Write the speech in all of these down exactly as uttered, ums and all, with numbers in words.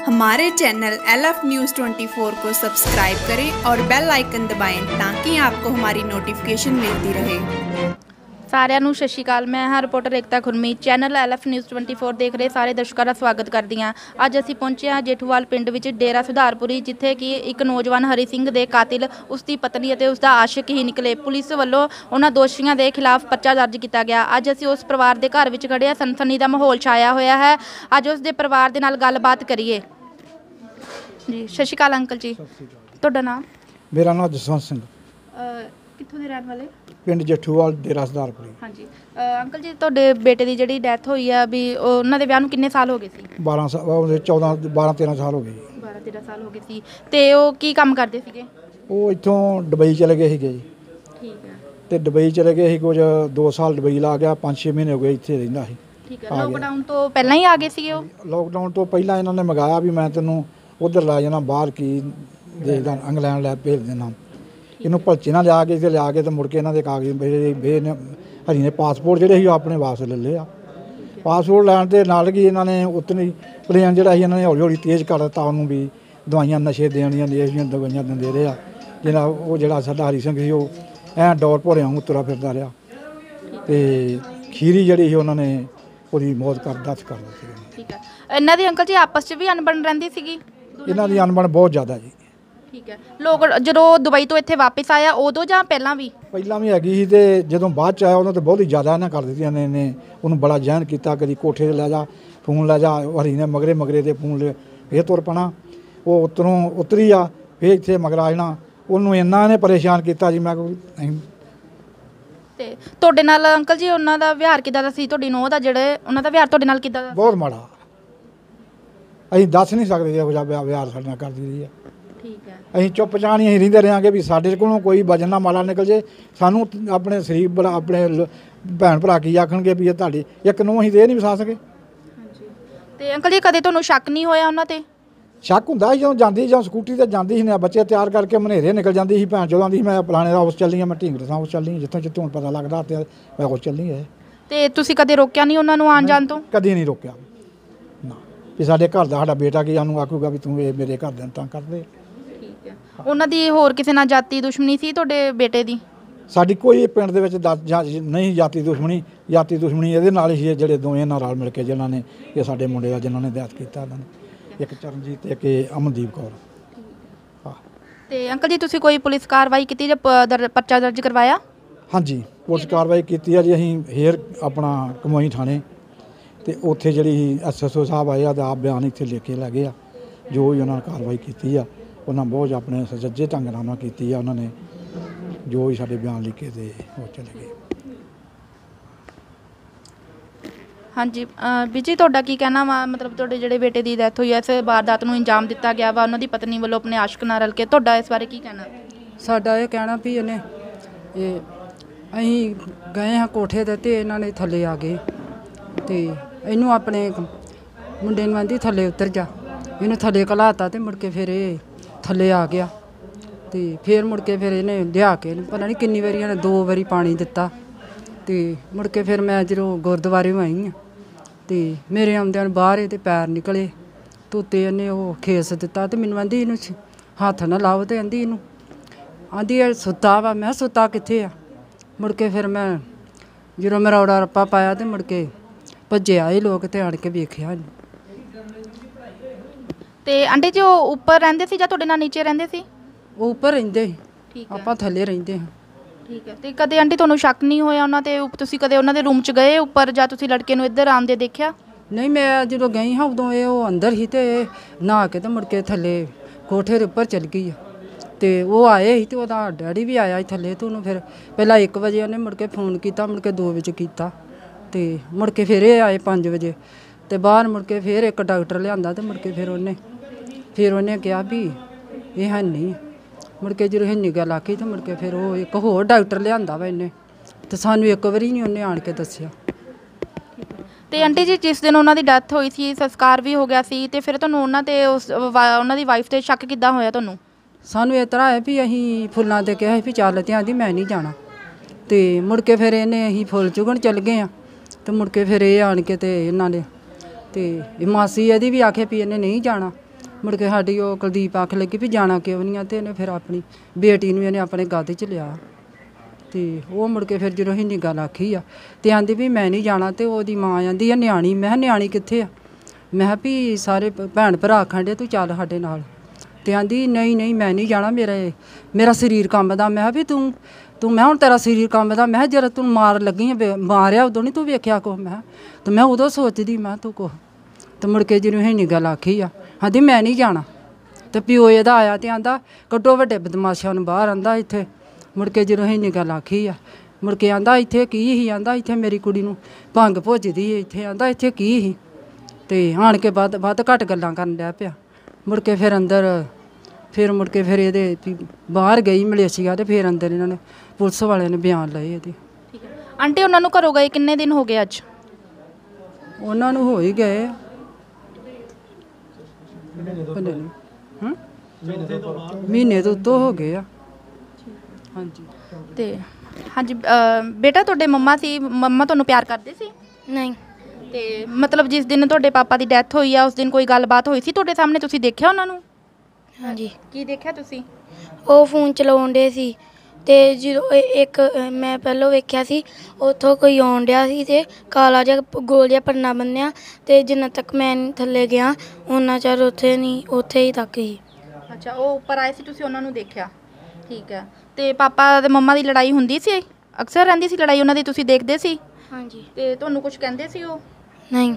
हमारे channel L F news twenty four को subscribe करें और बेल आइकन दबाएं ताकि आपको हमारी नोटिफिकेशन मिलती रहे। सारिਆਂ ਨੂੰ ਸਤਿ ਸ਼੍ਰੀ ਅਕਾਲ। ਮੈਂ ਹਾਂ reporter Ekta Khurmi, channel L F news twenty four ਦੇਖ ਰਹੇ ਸਾਰੇ ਦਰਸ਼ਕਾਂ ਦਾ ਸਵਾਗਤ ਕਰਦੀ ਹਾਂ। ਅੱਜ ਅਸੀਂ ਪਹੁੰਚੇ ਹਾਂ ਜੇਠੂਵਾਲ ਪਿੰਡ ਵਿੱਚ ਡੇਰਾ ਸੁਧਾਰਪੁਰੀ, ਜਿੱਥੇ ਕਿ ਇੱਕ ਨੌਜਵਾਨ ਹਰੀ ਸਿੰਘ ਦੇ ਕਾਤਿਲ, ਉਸ ਦੀ ਪਤਨੀ ਅਤੇ ਉਸ ਦਾ ਆਸ਼ਿਕ ਹੀ ਨਿਕਲੇ। ਪੁਲਿਸ ਵੱਲੋਂ ਉਹਨਾਂ ਦੋਸ਼ੀਆਂ ਦੇ ਖਿਲਾਫ ਪਰਚਾ ਦਰਜ ਕੀਤਾ ਗਿਆ। ਅੱਜ ਅਸੀਂ ਉਸ ਪਰਿਵਾਰ ਦੇ ਘਰ ਵਿੱਚ ਖੜੇ ਹਾਂ। ਸਨਸਨੀ ਦਾ ਮਾਹੌਲ ਛਾਇਆ ਹੋਇਆ ਹੈ। ਅੱਜ ਉਸ ਦੇ ਪਰਿਵਾਰ ਦੇ ਨਾਲ ਗੱਲਬਾਤ ਕਰੀਏ। ਜੀ ਸਤਿ ਸ਼੍ਰੀ ਅਕਾਲ ਅੰਕਲ ਜੀ। ਤੁਹਾਡਾ ਨਾਮ? ਮੇਰਾ ਨਾਮ ਜਸਵੰਤ ਸਿੰਘ। ਕਿੱਥੋਂ ਦੇ ਰਹਿਣ ਵਾਲੇ? ਪਿੰਡ ਜੇਠੂਵਾਲ ਡੇਰਾ ਸੁਧਾਰਪੁਰੀ। ਹਾਂਜੀ ਅੰਕਲ ਜੀ, ਤੁਹਾਡੇ ਬੇਟੇ ਦੀ ਜਿਹੜੀ ਡੈਥ ਹੋਈ ਆ ਵੀ ਉਹਨਾਂ ਦੇ ਵਿਆਹ ਨੂੰ ਕਿੰਨੇ ਸਾਲ ਹੋ ਗਏ ਸੀ? ਬਾਰਾਂ ਸਾਲ ਚੌਦਾਂ ਬਾਰਾਂ ਤੇਰਾਂ ਸਾਲ ਹੋ ਗਏ ਜੀ। ਬਾਰਾਂ ਤੇਰਾਂ ਸਾਲ ਹੋ ਗਏ ਸੀ। ਤੇ ਉਹ ਕੀ ਕੰਮ ਕਰਦੇ ਸੀਗੇ? ਉਹ ਇੱਥੋਂ ਦੁਬਈ ਚਲੇ ਗਏ ਸੀਗੇ ਜੀ। ਠੀਕ ਹੈ। ਤੇ ਦੁਬਈ ਚਲੇ ਗਏ ਸੀ, ਕੁਝ ਦੋ ਸਾਲ ਦੁਬਈ ਲਾ ਗਿਆ, ਪੰਜ ਛੇ ਮਹੀਨੇ ਹੋ ਗਏ ਇੱਥੇ ਰਹਿੰਦਾ ਸੀ। ਠੀਕ ਹੈ। ਲੋਕਡਾਊਨ ਤੋਂ ਪਹਿਲਾਂ ਹੀ ਆ ਗਏ ਸੀਗੇ ਉਹ? ਲੋਕਡਾਊਨ ਤੋਂ ਪਹਿਲਾਂ ਇਹਨਾਂ ਨੇ ਮੰਗਾਇਆ ਵੀ ਮੈਂ ਤੈਨੂੰ ਉੱਧਰ ਲੈ ਜਾਣਾ, ਬਾਹਰ ਕੀ ਦੇਖਦਾ, ਇੰਗਲੈਂਡ ਲੈ ਭੇਜ ਦੇਣਾ। ਇਹਨੂੰ ਭਲਚੇ ਨਾਲ ਲਿਆ ਕੇ ਤੇ ਲਿਆ ਕੇ ਤੇ ਮੁੜ ਕੇ ਇਹਨਾਂ ਦੇ ਕਾਗਜ਼ ਬੇ ਨੇ ਹਰੀ ਨੇ ਪਾਸਪੋਰਟ ਜਿਹੜੇ ਸੀ ਆਪਣੇ ਵਾਪਸ ਲੈ ਲਏ ਆ। ਪਾਸਪੋਰਟ ਲੈਣ ਦੇ ਨਾਲ ਕੀ ਇਹਨਾਂ ਨੇ ਉਤਨੀ ਪਲੇਨ ਜਿਹੜਾ ਸੀ ਇਹਨਾਂ ਨੇ ਹੌਲੀ ਹੌਲੀ ਤੇਜ਼ ਕਰ ਦਿੱਤਾ ਉਹਨੂੰ, ਵੀ ਦਵਾਈਆਂ ਨਸ਼ੇ ਦੇਣੀਆਂ ਨੇ, ਇਹੋ ਦਵਾਈਆਂ ਦਿੰਦੇ ਰਹੇ ਆ। ਜਿਹੜਾ ਉਹ ਜਿਹੜਾ ਸਾਡਾ ਹਰੀ ਸਿੰਘ ਸੀ ਉਹ ਐਂ ਡੋਰ ਭੋਰਿਆਂ ਨੂੰ ਤੁਰਾ ਫਿਰਦਾ ਰਿਹਾ। ਤੇ ਖੀਰੀ ਜਿਹੜੀ ਸੀ ਉਹਨਾਂ ਨੇ ਉਹਦੀ ਮੌਤ ਕਰ ਦੱਸ ਕਰ ਦਿੱਤੀ। ਠੀਕ ਹੈ। ਇਹਨਾਂ ਦੀ ਅੰਕਲ ਜੀ ਆਪਸ 'ਚ ਵੀ ਅਣਬਣ ਰਹਿੰਦੀ ਸੀਗੀ? ਇਹਨਾਂ ਦੀ ਅਣਬਣ ਬਹੁਤ ਜ਼ਿਆਦਾ ਜੀ। ਠੀਕ ਹੈ। ਲੋਕ ਜਦੋਂ ਦੁਬਈ ਤੋਂ ਇੱਥੇ ਵਾਪਸ ਆਇਆ ਉਦੋਂ ਜਾਂ ਪਹਿਲਾਂ ਵੀ? ਪਹਿਲਾਂ ਵੀ ਹੈਗੀ ਸੀ, ਤੇ ਜਦੋਂ ਬਾਅਦ 'ਚ ਆਇਆ ਉਹਨਾਂ 'ਤੇ ਬਹੁਤ ਹੀ ਜ਼ਿਆਦਾ ਇਹਨਾਂ ਕਰ ਦਿੱਤੀਆਂ ਨੇ। ਇਹਨੇ ਉਹਨੂੰ ਬੜਾ ਜ਼ਹਿਨ ਕੀਤਾ, ਕਦੀ ਕੋਠੇ 'ਤੇ ਲੈ ਜਾ, ਫੋਨ ਲੈ ਜਾ। ਹਰੀ ਨੇ ਮਗਰੇ ਮਗਰੇ ਦੇ ਫੋਨ ਲੈ ਫੇਰ ਤੁਰ ਪੈਣਾ। ਉਹ ਉੱਤਰੋਂ ਉਤਰੀ ਆ, ਫੇਰ ਇੱਥੇ ਮਗਰ ਆ ਜਾਣਾ। ਉਹਨੂੰ ਇੰਨਾ ਇਹਨੇ ਪਰੇਸ਼ਾਨ ਕੀਤਾ ਜੀ, ਮੈਂ ਕੋਈ। ਤੇ ਤੁਹਾਡੇ ਨਾਲ ਅੰਕਲ ਜੀ ਉਹਨਾਂ ਦਾ ਵਿਹਾਰ ਕਿੱਦਾਂ ਦਾ ਸੀ? ਤੁਹਾਡੀ ਨੂੰਹ ਦਾ ਜਿਹੜੇ ਉਹਨਾਂ ਦਾ ਵਿਹਾਰ ਤੁਹਾਡੇ ਨਾਲ ਕਿੱਦਾਂ ਦਾ? ਬਹੁਤ ਮਾੜਾ। ਅਸੀਂ ਦੱਸ ਨਹੀਂ ਸਕਦੇ ਇਹੋ ਜਿਹਾ ਵਿਹਾਰ ਸਾਡੇ ਨਾਲ ਕਰਦੀ ਰਹੀ ਹੈ। ਠੀਕ ਹੈ। ਅਸੀਂ ਚੁੱਪ ਚਾਪ ਨਹੀਂ ਅਸੀਂ ਰਹਿੰਦੇ ਰਹਾਂਗੇ ਵੀ ਸਾਡੇ ਕੋਲੋਂ ਕੋਈ ਵਜਨ ਨਾ ਮਾੜਾ ਨਿਕਲ ਜੇ। ਸਾਨੂੰ ਆਪਣੇ ਸਰੀਰ ਬੜਾ ਆਪਣੇ ਭੈਣ ਭਰਾ ਕੀ ਆਖਣਗੇ ਵੀ ਇਹ ਤੁਹਾਡੀ ਇੱਕ ਨੂੰ ਅਸੀਂ ਦੇ ਨਹੀਂ ਵਸਾ ਸਕੇ। ਹਾਂਜੀ। ਤੇ ਅੰਕਲ ਜੀ ਕਦੇ ਤੁਹਾਨੂੰ ਸ਼ੱਕ ਨਹੀਂ ਹੋਇਆ ਉਹਨਾਂ 'ਤੇ? ਸ਼ੱਕ ਹੁੰਦਾ ਜਦੋਂ ਜਾਂਦੀ, ਜਦੋਂ ਸਕੂਟੀ 'ਤੇ ਜਾਂਦੀ ਸੀ ਨਾ, ਬੱਚੇ ਤਿਆਰ ਕਰਕੇ ਮਨੇਰੇ ਨਿਕਲ ਜਾਂਦੀ ਸੀ। ਭੈਣ ਚੋਦਾਂ ਦੀ ਸੀ, ਮੈਂ ਫਲਾਣੇ ਦਾ ਉਸ ਚੱਲੀ ਹਾਂ, ਮੈਂ ਢੀਂਗਰੇ ਦਾ ਉਸ ਚੱਲੀ, ਜਿੱਥੋਂ ਜਿੱਥੋਂ ਹੁਣ ਪਤਾ ਲੱਗਦਾ ਤੇ ਮੈਂ ਉਸ ਚੱਲੀ ਹੈ। ਤੇ ਤੁਸੀਂ ਕਦੇ ਰੋਕਿਆ ਨਹੀਂ ਉਹਨਾਂ ਨੂੰ ਆਉਣ ਜਾਣ ਤੋਂ? ਕਦੀ ਨਹੀਂ ਰੋਕਿਆ ਨਾ, ਵੀ ਸਾਡੇ ਘਰ ਦਾ ਸਾਡਾ ਬੇਟਾ ਕੀ ਸਾਨੂੰ ਆਖੂਗਾ ਵੀ ਤੂੰ ਇਹ ਮੇਰੇ ਘਰ ਦੇ ਤਾਂ ਕਰਦੇ। ਠੀਕ ਹੈ। ਉਹਨਾਂ ਦੀ ਹੋਰ ਕਿਸੇ ਨਾਲ ਜਾਤੀ ਦੁਸ਼ਮਣੀ ਸੀ ਤੁਹਾਡੇ ਬੇਟੇ ਦੀ? ਸਾਡੀ ਕੋਈ ਪਿੰਡ ਦੇ ਵਿੱਚ ਨਹੀਂ ਜਾਤੀ ਦੁਸ਼ਮਣੀ। ਜਾਤੀ ਦੁਸ਼ਮਣੀ ਇਹਦੇ ਨਾਲ ਹੀ ਜਿਹੜੇ ਦੋਵੇਂ ਨਾਲ ਰਲ ਮਿਲ ਕੇ ਜਿਨ੍ਹਾਂ ਨੇ ਇਹ ਸਾਡੇ ਮੁੰਡੇ ਦਾ ਜਿਨ੍ਹਾਂ ਨੇ ਦਿਆਤ ਕੀਤਾ, ਇਹਨਾਂ ਨੇ ਇੱਕ ਚਰਨਜੀਤ ਤੇ ਇੱਕ ਅਮਨਦੀਪ ਕੌਰ। ਹਾਂ। ਤੇ ਅੰਕਲ ਜੀ ਤੁਸੀਂ ਕੋਈ ਪੁਲਿਸ ਕਾਰਵਾਈ ਕੀਤੀ ਜਾਂ ਪਰਚਾ ਦਰਜ ਕਰਵਾਇਆ? ਹਾਂਜੀ, ਪੁਲਿਸ ਕਾਰਵਾਈ ਕੀਤੀ ਆ ਜੀ। ਅਸੀਂ ਹੇਰ ਆਪਣਾ ਕਮੋਈ ਥਾਣੇ ਤੇ ਉੱਥੇ ਜਿਹੜੀ ਐਸ ਐਸ ਓ ਸਾਹਿਬ ਆਏ ਆ ਤਾਂ ਆਪ ਬਿਆਨ ਇੱਥੇ ਲਿਖ ਕੇ ਲੈ ਗਏ ਆ। ਜੋ ਵੀ ਉਹਨਾਂ ਨੇ ਕਾਰਵਾਈ ਕੀਤੀ ਆ ਉਹਨਾਂ ਬਹੁਤ ਆਪਣੇ ਸੁਚੱਜੇ ਢੰਗ ਨਾਲ ਉਹਨਾਂ ਕੀਤੀ ਆ। ਉਹਨਾਂ ਨੇ ਜੋ ਵੀ ਸਾਡੇ ਬਿਆਨ ਲਿਖੇ ਤੇ ਉਹ ਚਲੇ ਗਏ। ਹਾਂਜੀ ਵੀਰ ਜੀ, ਤੁਹਾਡਾ ਕੀ ਕਹਿਣਾ ਵਾ? ਮਤਲਬ ਤੁਹਾਡੇ ਜਿਹੜੇ ਬੇਟੇ ਦੀ ਡੈਥ ਹੋਈ ਹੈ, ਇਸ ਵਾਰਦਾਤ ਨੂੰ ਅੰਜਾਮ ਦਿੱਤਾ ਗਿਆ ਵਾ ਉਹਨਾਂ ਦੀ ਪਤਨੀ ਵੱਲੋਂ ਆਪਣੇ ਆਸ਼ਕ ਨਾਲ ਰਲ ਕੇ, ਤੁਹਾਡਾ ਇਸ ਬਾਰੇ ਕੀ ਕਹਿਣਾ? ਸਾਡਾ ਇਹ ਕਹਿਣਾ ਵੀ ਇਹਨੇ ਇਹ ਅਸੀਂ ਗਏ ਹਾਂ ਕੋਠੇ 'ਤੇ ਅਤੇ ਇਹਨਾਂ ਨੇ ਥੱਲੇ ਆ ਗਏ ਅਤੇ ਇਹਨੂੰ ਆਪਣੇ ਮੁੰਡੇ ਨੂੰ ਆਂਦੀ ਥੱਲੇ ਉਤਰ ਜਾ। ਇਹਨੂੰ ਥੱਲੇ ਘਲਾਤਾ ਅਤੇ ਮੁੜ ਕੇ ਫਿਰ ਇਹ ਥੱਲੇ ਆ ਗਿਆ। ਅਤੇ ਫਿਰ ਮੁੜ ਕੇ ਫਿਰ ਇਹਨੇ ਲਿਆ ਕੇ ਪਤਾ ਨਹੀਂ ਕਿੰਨੀ ਵਾਰੀ ਇਹਨੇ ਦੋ ਵਾਰੀ ਪਾਣੀ ਦਿੱਤਾ। ਅਤੇ ਮੁੜ ਕੇ ਫਿਰ ਮੈਂ ਜਦੋਂ ਗੁਰਦੁਆਰੇ ਆਈ ਹਾਂ ਅਤੇ ਮੇਰੇ ਆਉਂਦਿਆਂ ਨੂੰ ਬਾਹਰ ਇਹਦੇ ਪੈਰ ਨਿਕਲੇ ਅਤੇ ਉੱਤੇ ਇਹਨੇ ਉਹ ਖੇਸ ਦਿੱਤਾ। ਅਤੇ ਮੈਨੂੰ ਆਂਦੀ ਇਹਨੂੰ ਹੱਥ ਨਾ ਲਾਓ, ਅਤੇ ਆਂਦੀ ਇਹਨੂੰ ਆਂਦੀ ਇਹ ਸੁੱਤਾ ਵਾ। ਮੈਂ ਸੁੱਤਾ ਕਿੱਥੇ ਆ? ਮੁੜ ਕੇ ਫਿਰ ਮੈਂ ਜਦੋਂ ਮੈਂ ਰੌਲਾ ਰੱਪਾ ਪਾਇਆ ਅਤੇ ਮੁੜ ਕੇ ਭੱਜੇ ਆਏ ਲੋਕ ਅਤੇ ਆਣ ਕੇ ਵੇਖਿਆ। ਅਤੇ ਆਂਟੀ ਜੀ ਉਹ ਉੱਪਰ ਰਹਿੰਦੇ ਸੀ ਜਾਂ ਤੁਹਾਡੇ ਨਾਲ ਨੀਚੇ ਰਹਿੰਦੇ ਸੀ? ਉਹ ਉੱਪਰ ਰਹਿੰਦੇ ਸੀ, ਆਪਾਂ ਥੱਲੇ ਰਹਿੰਦੇ ਹਾਂ। ਠੀਕ ਹੈ। ਅਤੇ ਕਦੇ ਆਂਟੀ ਤੁਹਾਨੂੰ ਸ਼ੱਕ ਨਹੀਂ ਹੋਇਆ ਉਹਨਾਂ 'ਤੇ? ਤੁਸੀਂ ਕਦੇ ਉਹਨਾਂ ਦੇ ਰੂਮ 'ਚ ਗਏ ਉੱਪਰ, ਜਾਂ ਤੁਸੀਂ ਲੜਕੇ ਨੂੰ ਇੱਧਰ ਆਉਂਦੇ ਦੇਖਿਆ? ਨਹੀਂ, ਮੈਂ ਜਦੋਂ ਗਈ ਹਾਂ ਉਦੋਂ ਇਹ ਉਹ ਅੰਦਰ ਸੀ ਅਤੇ ਨਹਾ ਕੇ ਅਤੇ ਮੁੜ ਕੇ ਥੱਲੇ ਕੋਠੇ ਦੇ ਉੱਪਰ ਚਲ ਗਈ ਆ। ਅਤੇ ਉਹ ਆਏ ਸੀ ਅਤੇ ਉਹਦਾ ਡੈਡੀ ਵੀ ਆਇਆ ਸੀ ਥੱਲੇ। ਅਤੇ ਉਹਨੂੰ ਫਿਰ ਪਹਿਲਾਂ ਇੱਕ ਵਜੇ ਉਹਨੇ ਮੁੜ ਕੇ ਫੋਨ ਕੀਤਾ, ਮੁੜ ਕੇ ਦੋ ਵਜੇ ਕੀਤਾ ਅਤੇ ਮੁੜ ਕੇ ਫਿਰ ਇਹ ਆਏ ਪੰਜ ਵਜੇ ਅਤੇ ਬਾਹਰ ਮੁੜ ਕੇ ਫਿਰ ਇੱਕ ਡਾਕਟਰ ਲਿਆਂਦਾ ਅਤੇ ਮੁੜ ਕੇ ਫਿਰ ਉਹਨੇ ਫਿਰ ਉਹਨੇ ਕਿਹਾ ਵੀ ਇਹ ਹੈ ਨਹੀਂ। ਮੁੜ ਕੇ ਜਦੋਂ ਇੰਨੀ ਗੱਲ ਆਖੀ ਤਾਂ ਮੁੜ ਕੇ ਫਿਰ ਉਹ ਇੱਕ ਹੋਰ ਡਾਕਟਰ ਲਿਆਂਦਾ ਵਾ ਇਹਨੇ, ਅਤੇ ਸਾਨੂੰ ਇੱਕ ਵਾਰੀ ਨਹੀਂ ਉਹਨੇ ਆਣ ਕੇ ਦੱਸਿਆ। ਅਤੇ ਆਂਟੀ ਜੀ ਜਿਸ ਦਿਨ ਉਹਨਾਂ ਦੀ ਡੈਥ ਹੋਈ ਸੀ, ਸੰਸਕਾਰ ਵੀ ਹੋ ਗਿਆ ਸੀ, ਅਤੇ ਫਿਰ ਤੁਹਾਨੂੰ ਉਹਨਾਂ 'ਤੇ ਉਸ ਉਹਨਾਂ ਦੀ ਵਾਈਫ 'ਤੇ ਸ਼ੱਕ ਕਿੱਦਾਂ ਹੋਇਆ ਤੁਹਾਨੂੰ? ਸਾਨੂੰ ਇਸ ਤਰ੍ਹਾਂ ਹੈ ਵੀ ਅਸੀਂ ਫੁੱਲਾਂ 'ਤੇ ਕਿਹਾ ਸੀ ਵੀ ਚੱਲ, ਤੇ ਆਂਦੀ ਮੈਂ ਨਹੀਂ ਜਾਣਾ। ਅਤੇ ਮੁੜ ਕੇ ਫਿਰ ਇਹਨੇ ਅਸੀਂ ਫੁੱਲ ਚੁਗਣ ਚੱਲ ਗਏ ਹਾਂ ਅਤੇ ਮੁੜ ਕੇ ਫਿਰ ਇਹ ਆਣ ਕੇ ਅਤੇ ਇਹਨਾਂ ਨੇ ਅਤੇ ਮਾਸੀ ਇਹਦੀ ਵੀ ਆਖੇ ਵੀ ਇਹਨੇ ਨਹੀਂ ਜਾਣਾ। ਮੁੜ ਕੇ ਸਾਡੀ ਉਹ ਕੁਲਦੀਪ ਆਖ ਲੱਗੀ ਵੀ ਜਾਣਾ ਕਿਉਂ ਨਹੀਂ ਆ, ਤੇ ਇਹਨੇ ਫਿਰ ਆਪਣੀ ਬੇਟੀ ਨੂੰ ਇਹਨੇ ਆਪਣੇ ਗੱਦ 'ਚ ਲਿਆ ਤੇ ਉਹ ਮੁੜ ਕੇ ਫਿਰ ਜਦੋਂ ਇੰਨੀ ਗੱਲ ਆਖੀ ਆ ਤੇ ਆਂਦੀ ਵੀ ਮੈਂ ਨਹੀਂ ਜਾਣਾ। ਤੇ ਉਹਦੀ ਮਾਂ ਆਂਦੀ ਆ ਨਿਆਣੀ। ਮੈਂ ਕਿਹਾ ਨਿਆਣੀ ਕਿੱਥੇ ਆ? ਮੈਂ ਕਿਹਾ ਵੀ ਸਾਰੇ ਭੈਣ ਭਰਾ ਆਖਣ ਡੇ ਤੂੰ ਚੱਲ ਸਾਡੇ ਨਾਲ। ਤੇ ਆਂਦੀ ਨਹੀਂ ਨਹੀਂ ਮੈਂ ਨਹੀਂ ਜਾਣਾ, ਮੇਰਾ ਮੇਰਾ ਸਰੀਰ ਕੰਬਦਾ। ਮੈਂ ਕਿਹਾ ਵੀ ਤੂੰ ਤੂੰ ਮੈਂ ਹੁਣ ਤੇਰਾ ਸਰੀਰ ਕੰਬਦਾ। ਮੈਂ ਕਿਹਾ ਜਦੋਂ ਤੂੰ ਮਾਰ ਲੱਗੀ ਆ ਮਾਰਿਆ ਉਦੋਂ ਨਹੀਂ ਤੂੰ ਵੇਖਿਆ ਕੁਛ? ਮੈਂ ਤੇ ਮੈਂ ਉਦੋਂ ਸੋਚਦੀ ਮੈਂ ਤੂੰ ਕੁਛ। ਤੇ ਮੁੜ ਕੇ ਜਿਹਨੂੰ ਇੰਨੀ ਗੱਲ ਆਖੀ ਆ ਆਂਦੀ ਮੈਂ ਨਹੀਂ ਜਾਣਾ। ਤੇ ਪਿਓ ਇਹਦਾ ਆਇਆ ਤੇ ਆਂਦਾ ਕੱਢੋ ਵੱਡੇ ਬਦਮਾਸ਼ਾਂ ਨੂੰ ਬਾਹਰ। ਆਂਦਾ ਇੱਥੇ ਮੁੜ ਕੇ ਜਦੋਂ ਇੰਨੀ ਗੱਲ ਆਖੀ ਆ ਮੁੜ ਕੇ ਆਂਦਾ ਇੱਥੇ ਕੀ ਸੀ? ਆਂਦਾ ਇੱਥੇ ਮੇਰੀ ਕੁੜੀ ਨੂੰ ਭੰਗ ਭੁੱਜਦੀ ਇੱਥੇ। ਆਂਦਾ ਇੱਥੇ ਕੀ ਸੀ? ਤੇ ਆਣ ਕੇ ਵੱਧ ਵੱਧ ਘੱਟ ਗੱਲਾਂ ਕਰਨ ਡਿਆ ਪਿਆ। ਮੁੜ ਕੇ ਫਿਰ ਅੰਦਰ ਫਿਰ ਮੁੜ ਕੇ ਫਿਰ ਇਹਦੇ ਬਾਹਰ ਗਈ ਮਲੇਸ਼ੀਆ ਤੇ ਫਿਰ ਅੰਦਰ ਇਹਨਾਂ ਨੇ ਪੁਲਿਸ ਵਾਲਿਆਂ ਨੇ ਬਿਆਨ ਲਏ ਇਹਦੇ। ਠੀਕ ਹੈ ਆਂਟੀ, ਉਹਨਾਂ ਨੂੰ ਘਰੋਂ ਗਏ ਕਿੰਨੇ ਦਿਨ ਹੋ ਗਏ ਅੱਜ? ਉਹਨਾਂ ਨੂੰ ਹੋ ਹੀ ਗਏ ਹੂੰ ਮਹੀਨੇ ਤੋਂ ਉੱਤੋਂ ਹੋ ਗਏ ਆ। ਹਾਂਜੀ। ਤੇ ਹਾਂਜੀ ਬੇਟਾ, ਤੁਹਾਡੇ ਮੰਮਾ ਸੀ, ਮੰਮਾ ਤੁਹਾਨੂੰ ਪਿਆਰ ਕਰਦੇ ਸੀ? ਨਹੀਂ। ਤੇ ਮਤਲਬ ਜਿਸ ਦਿਨ ਤੁਹਾਡੇ ਪਾਪਾ ਦੀ ਡੈਥ ਹੋਈ ਆ ਉਸ ਦਿਨ ਕੋਈ ਗੱਲਬਾਤ ਹੋਈ ਸੀ ਤੁਹਾਡੇ ਸਾਹਮਣੇ? ਤੁਸੀਂ ਦੇਖਿਆ ਉਹਨਾਂ ਨੂੰ? ਹਾਂਜੀ। ਕੀ ਦੇਖਿਆ ਤੁਸੀਂ? ਉਹ ਫੋਨ ਚਲਾਉਣ ਡੇ ਸੀ ਤੇ ਜਦੋਂ ਇੱਕ ਮੈਂ ਪਹਿਲਾਂ ਵੇਖਿਆ ਸੀ ਉੱਥੋਂ ਕੋਈ ਆਉਣ ਡਿਆ ਸੀ ਤੇ ਕਾਲਾ ਜਿਹਾ ਗੋਲ ਜਿਹਾ ਪੰਨਾ ਬੰਨਿਆ ਤੇ ਜਿੰਨਾ ਤੱਕ ਮੈਂ ਥੱਲੇ ਗਿਆ ਉਹਨਾਂ ਚਿਰ ਉੱਥੇ ਨਹੀਂ ਉੱਥੇ ਹੀ ਤੱਕ ਹੀ। ਅੱਛਾ, ਉਹ ਉੱਪਰ ਆਏ ਸੀ, ਤੁਸੀਂ ਉਹਨਾਂ ਨੂੰ ਦੇਖਿਆ। ਠੀਕ ਹੈ। ਤੇ ਪਾਪਾ ਤੇ ਮੰਮਾ ਦੀ ਲੜਾਈ ਹੁੰਦੀ ਸੀ? ਅਕਸਰ ਰਹਿੰਦੀ ਸੀ ਲੜਾਈ ਉਹਨਾਂ ਦੀ, ਤੁਸੀਂ ਦੇਖਦੇ ਸੀ? ਹਾਂਜੀ। ਤੇ ਤੁਹਾਨੂੰ ਕੁਝ ਕਹਿੰਦੇ ਸੀ ਉਹ? ਨਹੀਂ।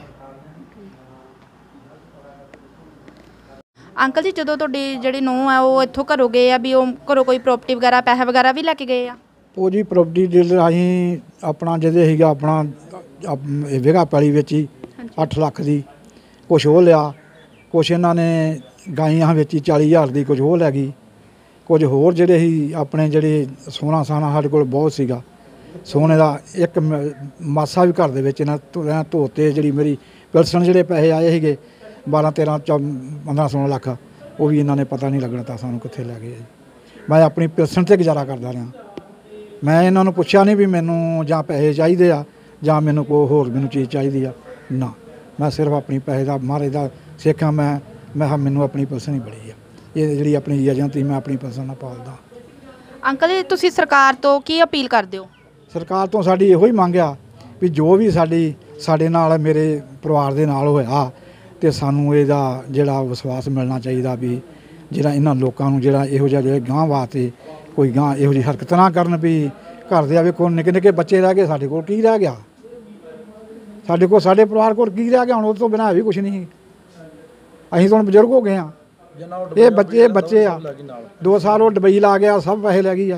ਅੰਕਲ ਜੀ, ਜਦੋਂ ਤੁਹਾਡੀ ਜਿਹੜੀ ਨੂੰਹ ਆ ਉਹ ਇੱਥੋਂ ਘਰੋਂ ਗਏ ਆ ਵੀ ਉਹ ਘਰੋਂ ਕੋਈ ਪ੍ਰੋਪਰਟੀ ਵਗੈਰਾ ਪੈਸੇ ਵਗੈਰਾ ਵੀ ਲੈ ਕੇ ਗਏ ਆ? ਉਹ ਜੀ ਪ੍ਰੋਪਰਟੀ ਡੀਲਰ ਅਸੀਂ ਆਪਣਾ ਜਿਹਦੇ ਸੀਗਾ ਆਪਣਾ ਵਿਗਾ ਪੈਲੀ ਵਿੱਚ ਹੀ ਅੱਠ ਲੱਖ ਦੀ ਕੁਛ ਉਹ ਲਿਆ, ਕੁਛ ਇਹਨਾਂ ਨੇ ਗਾਈਆਂ ਵੇਚੀ ਚਾਲੀ ਹਜ਼ਾਰ ਦੀ, ਕੁਝ ਉਹ ਲੈ ਗਈ। ਕੁਝ ਹੋਰ ਜਿਹੜੇ ਸੀ ਆਪਣੇ ਜਿਹੜੇ ਸੋਨਾ ਸਾਨਾ ਸਾਡੇ ਕੋਲ ਬਹੁਤ ਸੀਗਾ ਸੋਨੇ ਦਾ, ਇੱਕ ਮਾਸਾ ਵੀ ਘਰ ਦੇ ਵਿੱਚ ਇਹਨਾਂ ਧੋਤੇ। ਜਿਹੜੀ ਮੇਰੀ ਪਿਲਸਣ ਜਿਹੜੇ ਪੈਸੇ ਆਏ ਸੀਗੇ ਬਾਰਾਂ ਤੇਰਾਂ ਚੌ ਪੰਦਰਾਂ ਸੋਲਾਂ ਲੱਖ, ਉਹ ਵੀ ਇਹਨਾਂ ਨੇ ਪਤਾ ਨਹੀਂ ਲੱਗਣਾ ਤਾਂ ਸਾਨੂੰ ਕਿੱਥੇ ਲੈ ਗਏ। ਮੈਂ ਆਪਣੀ ਪਿਲਸਣ 'ਤੇ ਗੁਜ਼ਾਰਾ ਕਰਦਾ ਰਿਹਾ। ਮੈਂ ਇਹਨਾਂ ਨੂੰ ਪੁੱਛਿਆ ਨਹੀਂ ਵੀ ਮੈਨੂੰ ਜਾਂ ਪੈਸੇ ਚਾਹੀਦੇ ਆ ਜਾਂ ਮੈਨੂੰ ਕੋਈ ਹੋਰ ਮੈਨੂੰ ਚੀਜ਼ ਚਾਹੀਦੀ ਆ, ਨਾ। ਮੈਂ ਸਿਰਫ ਆਪਣੀ ਪੈਸੇ ਦਾ ਮਹਾਰਾਜ ਦਾ ਸਿੱਖਾਂ। ਮੈਂ ਮੈਂ ਕਿਹਾ ਮੈਨੂੰ ਆਪਣੀ ਪਿਲਸਣ ਹੀ ਬੜੀ ਆ, ਇਹ ਜਿਹੜੀ ਆਪਣੀ ਏਜੰਟ ਮੈਂ ਆਪਣੀ ਪਿਲਸਣ ਨਾਲ ਪਾਲਦਾ। ਅੰਕਲ ਜੀ, ਤੁਸੀਂ ਸਰਕਾਰ ਤੋਂ ਕੀ ਅਪੀਲ ਕਰਦੇ ਹੋ? ਸਰਕਾਰ ਤੋਂ ਸਾਡੀ ਇਹੋ ਹੀ ਮੰਗ ਆ ਵੀ ਜੋ ਵੀ ਸਾਡੀ ਸਾਡੇ ਨਾਲ ਮੇਰੇ ਪਰਿਵਾਰ ਦੇ ਨਾਲ ਹੋਇਆ ਤੇ ਸਾਨੂੰ ਇਹਦਾ ਜਿਹੜਾ ਵਿਸ਼ਵਾਸ ਮਿਲਣਾ ਚਾਹੀਦਾ ਵੀ ਜਿਹੜਾ ਇਹਨਾਂ ਲੋਕਾਂ ਨੂੰ ਜਿਹੜਾ ਇਹੋ ਜਿਹਾ ਜਿਹੜੇ ਗਾਂਹ ਵਾਸਤੇ ਕੋਈ ਗਾਂਹ ਇਹੋ ਜਿਹੀ ਹਰਕਤ ਨਾ ਕਰਨ। ਵੀ ਘਰ ਦੇ ਵੇਖੋ ਨਿੱਕੇ ਨਿੱਕੇ ਬੱਚੇ ਰਹਿ ਗਏ, ਸਾਡੇ ਕੋਲ ਕੀ ਰਹਿ ਗਿਆ? ਸਾਡੇ ਕੋਲ ਸਾਡੇ ਪਰਿਵਾਰ ਕੋਲ ਕੀ ਰਹਿ ਗਿਆ? ਹੁਣ ਉਹ ਤੋਂ ਬਿਨਾਂ ਵੀ ਕੁਛ ਨਹੀਂ। ਅਸੀਂ ਤਾਂ ਹੁਣ ਬਜ਼ੁਰਗ ਹੋ ਗਏ ਹਾਂ। ਇਹ ਬੱਚੇ ਬੱਚੇ ਆ, ਦੋ ਸਾਲ ਉਹ ਦੁਬਈ ਲਾ ਗਿਆ, ਸਭ ਪੈਸੇ ਲੈ ਗਈ ਆ।